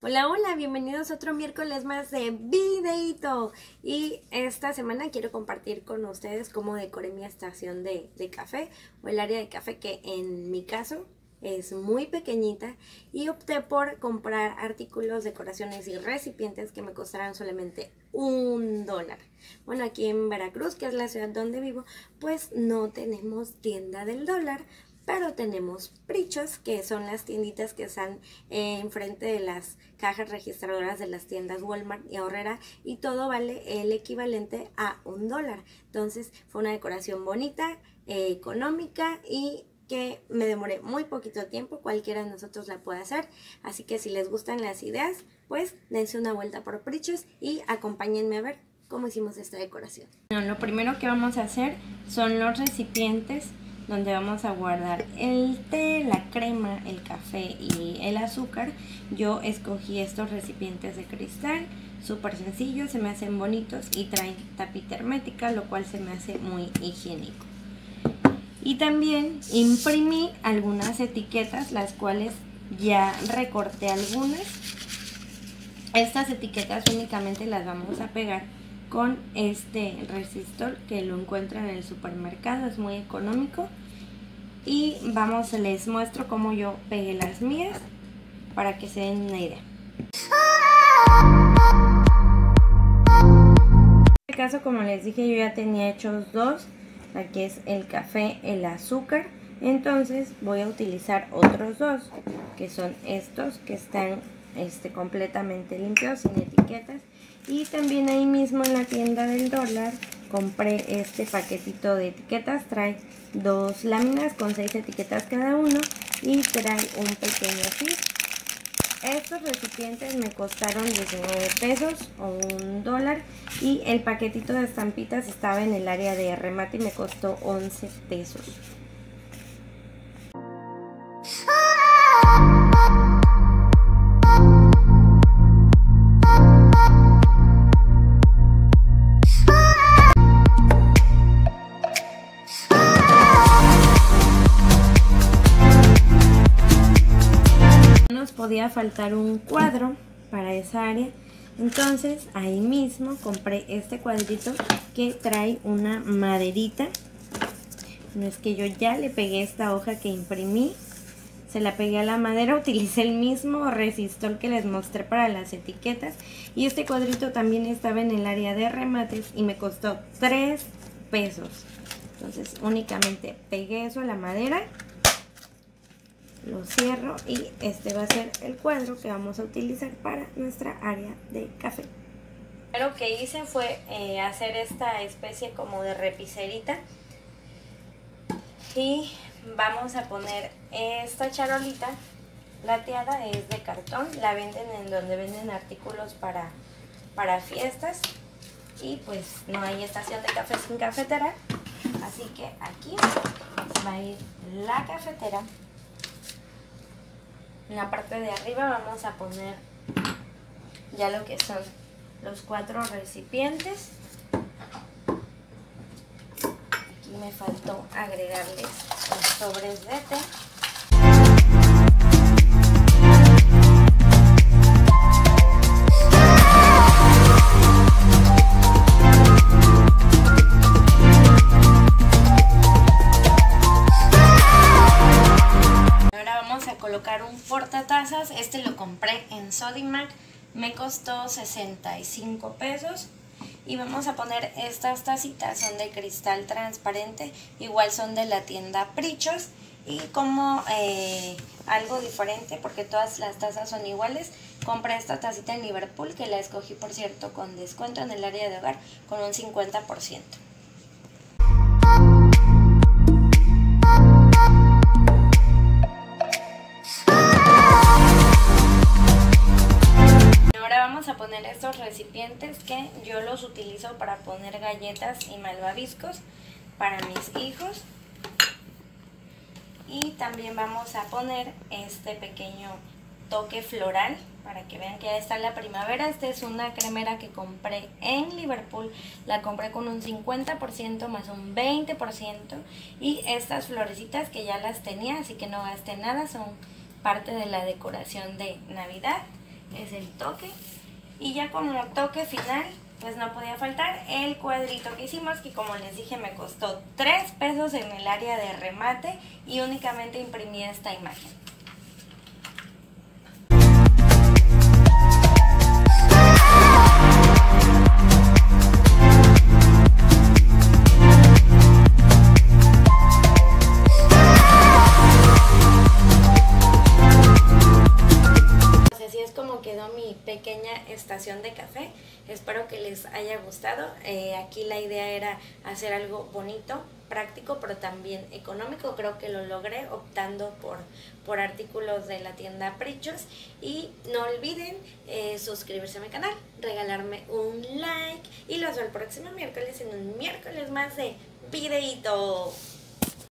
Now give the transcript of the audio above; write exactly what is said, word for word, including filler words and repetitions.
Hola, hola, bienvenidos a otro miércoles más de videito. Y esta semana quiero compartir con ustedes cómo decoré mi estación de, de café o el área de café, que en mi caso es muy pequeñita, y opté por comprar artículos, decoraciones y recipientes que me costarán solamente un dólar. Bueno, aquí en Veracruz, que es la ciudad donde vivo, pues no tenemos tienda del dólar, pero tenemos Prichos, que son las tienditas que están eh, enfrente de las cajas registradoras de las tiendas Walmart y Aurrera, y todo vale el equivalente a un dólar. Entonces fue una decoración bonita, eh, económica, y que me demoré muy poquito tiempo. Cualquiera de nosotros la puede hacer, así que si les gustan las ideas, pues dense una vuelta por Prichos y acompáñenme a ver cómo hicimos esta decoración. Bueno, lo primero que vamos a hacer son los recipientes donde vamos a guardar el té, la crema, el café y el azúcar. Yo escogí estos recipientes de cristal, súper sencillos, se me hacen bonitos y traen tapita hermética, lo cual se me hace muy higiénico. Y también imprimí algunas etiquetas, las cuales ya recorté algunas. Estas etiquetas únicamente las vamos a pegar con este resistor, que lo encuentran en el supermercado, es muy económico. Y vamos, les muestro cómo yo pegué las mías para que se den una idea. En este caso, como les dije, yo ya tenía hechos dos. Aquí es el café, el azúcar. Entonces voy a utilizar otros dos, que son estos, que están este, completamente limpios, sin etiquetas. Y también ahí mismo en la tienda del dólar compré este paquetito de etiquetas. Trae dos láminas con seis etiquetas cada uno y trae un pequeño zip. Estos recipientes me costaron diecinueve pesos o un dólar, y el paquetito de estampitas estaba en el área de remate y me costó once pesos. Podía faltar un cuadro para esa área, entonces ahí mismo compré este cuadrito que trae una maderita. No es que yo ya le pegué esta hoja que imprimí, se la pegué a la madera, utilicé el mismo resistor que les mostré para las etiquetas, y este cuadrito también estaba en el área de remates y me costó tres pesos. Entonces únicamente pegué eso a la madera, lo cierro y este va a ser el cuadro que vamos a utilizar para nuestra área de café. Lo que hice fue eh, hacer esta especie como de repicerita, y vamos a poner esta charolita plateada, es de cartón, la venden en donde venden artículos para, para fiestas, y pues no hay estación de café sin cafetera, así que aquí va a ir la cafetera. En la parte de arriba vamos a poner ya lo que son los cuatro recipientes. Aquí me faltó agregarles los sobres de té. Colocar un portatazas, este lo compré en Sodimac, me costó sesenta y cinco pesos, y vamos a poner estas tacitas, son de cristal transparente, igual son de la tienda Prichos, y como eh, algo diferente, porque todas las tazas son iguales, compré esta tacita en Liverpool, que la escogí por cierto con descuento en el área de hogar con un cincuenta por ciento. Vamos a poner estos recipientes que yo los utilizo para poner galletas y malvaviscos para mis hijos, y también vamos a poner este pequeño toque floral para que vean que ya está la primavera. Esta es una cremera que compré en Liverpool, la compré con un cincuenta por ciento más un veinte por ciento, y estas florecitas que ya las tenía, así que no gasté nada, son parte de la decoración de Navidad. es el toque. Y ya como toque final, pues no podía faltar el cuadrito que hicimos, que como les dije me costó tres pesos en el área de remate y únicamente imprimí esta imagen. Quedó mi pequeña estación de café. Espero que les haya gustado. Eh, aquí la idea era hacer algo bonito, práctico, pero también económico. Creo que lo logré optando por, por artículos de la tienda Prichos. Y no olviden eh, suscribirse a mi canal, regalarme un like y los veo el próximo miércoles en un miércoles más de videíto.